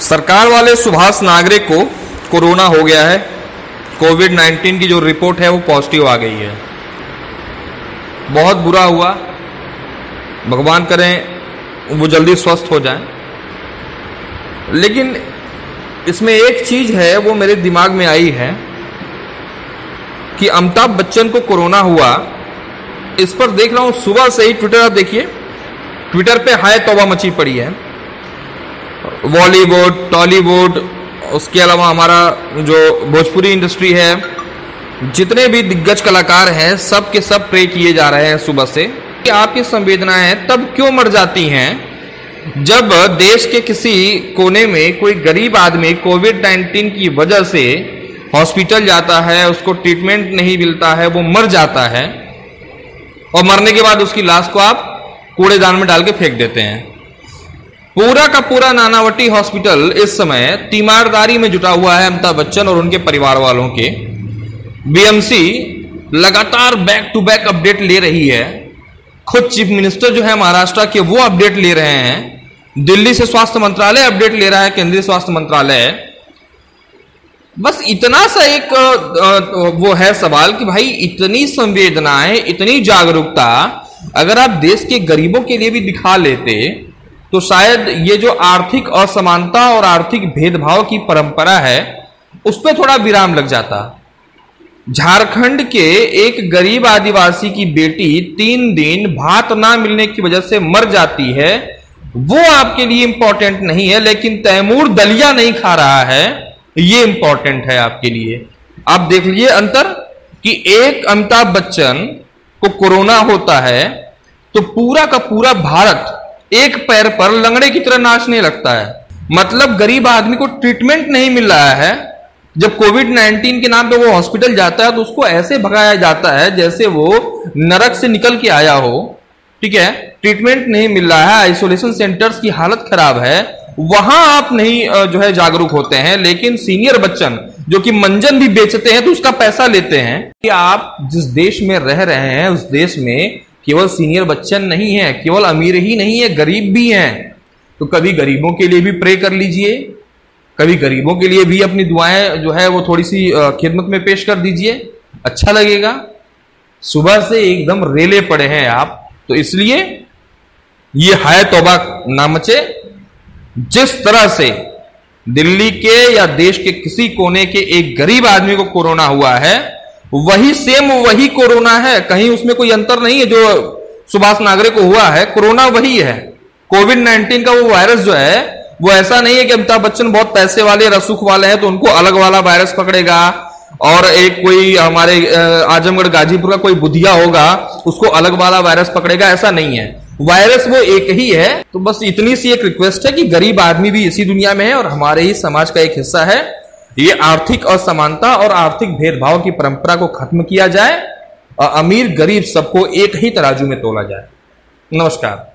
सरकार वाले सुभाष नागरे को कोरोना हो गया है। कोविड-19 की जो रिपोर्ट है वो पॉजिटिव आ गई है। बहुत बुरा हुआ, भगवान करें वो जल्दी स्वस्थ हो जाए। लेकिन इसमें एक चीज है वो मेरे दिमाग में आई है कि अमिताभ बच्चन को कोरोना हुआ। इस पर देख रहा हूं सुबह से ही ट्विटर, आप देखिए ट्विटर पे हाय तौबा मची पड़ी है। बॉलीवुड, टॉलीवुड, उसके अलावा हमारा जो भोजपुरी इंडस्ट्री है, जितने भी दिग्गज कलाकार हैं सब के सब प्रे किए जा रहे हैं सुबह से कि आपकी संवेदनाएं तब क्यों मर जाती हैं जब देश के किसी कोने में कोई गरीब आदमी कोविड-19 की वजह से हॉस्पिटल जाता है, उसको ट्रीटमेंट नहीं मिलता है, वो मर जाता है और मरने के बाद उसकी लाश को आप कूड़ेदान में डाल के फेंक देते हैं। पूरा का पूरा नानावटी हॉस्पिटल इस समय तीमारदारी में जुटा हुआ है अमिताभ बच्चन और उनके परिवार वालों के। बीएमसी लगातार बैक टू बैक अपडेट ले रही है। खुद चीफ मिनिस्टर जो है महाराष्ट्र के वो अपडेट ले रहे हैं। दिल्ली से स्वास्थ्य मंत्रालय अपडेट ले रहा है, केंद्रीय स्वास्थ्य मंत्रालय। बस इतना सा एक वो है सवाल कि भाई इतनी संवेदनाएं, इतनी जागरूकता अगर आप देश के गरीबों के लिए भी दिखा लेते तो शायद ये जो आर्थिक असमानता और आर्थिक भेदभाव की परंपरा है उस पर थोड़ा विराम लग जाता। झारखंड के एक गरीब आदिवासी की बेटी 3 दिन भात ना मिलने की वजह से मर जाती है, वो आपके लिए इंपॉर्टेंट नहीं है, लेकिन तैमूर दलिया नहीं खा रहा है ये इंपॉर्टेंट है आपके लिए। आप देख लीजिए अंतर कि एक अमिताभ बच्चन को कोरोना होता है तो पूरा का पूरा भारत एक पैर पर लंगड़े की तरह नाचने लगता है। मतलब गरीब आदमी को ट्रीटमेंट नहीं मिल रहा है। जब कोविड-19 के नाम पे वो हॉस्पिटल जाता है तो उसको ऐसे भगाया जाता है जैसे वो नरक से निकल के आया हो। ठीक है, ट्रीटमेंट नहीं मिल रहा है, आइसोलेशन सेंटर्स की हालत खराब है, वहां आप नहीं जो है जागरूक होते हैं। लेकिन सीनियर बच्चन जो कि मंजन भी बेचते हैं तो उसका पैसा लेते हैं। कि आप जिस देश में रह रहे हैं उस देश में केवल सीनियर बच्चन नहीं है, केवल अमीर ही नहीं है, गरीब भी हैं। तो कभी गरीबों के लिए भी प्रे कर लीजिए, कभी गरीबों के लिए भी अपनी दुआएं जो है वो थोड़ी सी खिदमत में पेश कर दीजिए, अच्छा लगेगा। सुबह से एकदम रेले पड़े हैं आप, तो इसलिए ये हाय तौबा ना मचे। जिस तरह से दिल्ली के या देश के किसी कोने के एक गरीब आदमी को कोरोना हुआ है वही सेम वही कोरोना है, कहीं उसमें कोई अंतर नहीं है। जो सुभाष नागरे को हुआ है कोरोना वही है। कोविड-19 का वो वायरस जो है वो ऐसा नहीं है कि अमिताभ बच्चन बहुत पैसे वाले रसूख वाले हैं तो उनको अलग वाला वायरस पकड़ेगा और एक कोई हमारे आजमगढ़ गाजीपुर का कोई बुधिया होगा उसको अलग वाला वायरस पकड़ेगा, ऐसा नहीं है। वायरस वो एक ही है। तो बस इतनी सी एक रिक्वेस्ट है कि गरीब आदमी भी इसी दुनिया में है और हमारे ही समाज का एक हिस्सा है। ये आर्थिक असमानता और आर्थिक भेदभाव की परंपरा को खत्म किया जाए और अमीर गरीब सबको एक ही तराजू में तोला जाए। नमस्कार।